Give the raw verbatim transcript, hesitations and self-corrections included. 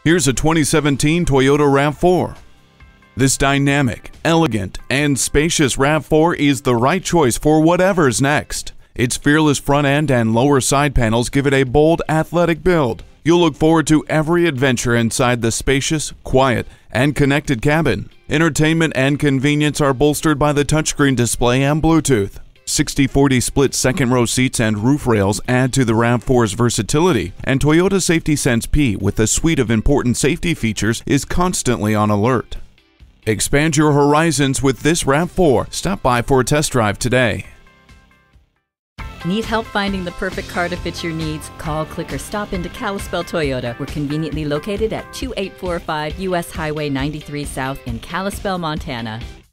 Here's a twenty seventeen Toyota RAV four. This dynamic, elegant, and spacious RAV four is the right choice for whatever's next. Its fearless front end and lower side panels give it a bold, athletic build. You'll look forward to every adventure inside the spacious, quiet, and connected cabin. Entertainment and convenience are bolstered by the touchscreen display and Bluetooth. sixty forty split second row seats and roof rails add to the RAV four's versatility, and Toyota Safety Sense P with a suite of important safety features is constantly on alert. Expand your horizons with this RAV four. Stop by for a test drive today. Need help finding the perfect car to fit your needs? Call, click, or stop into Kalispell Toyota. We're conveniently located at two eight four five U S Highway ninety-three South in Kalispell, Montana.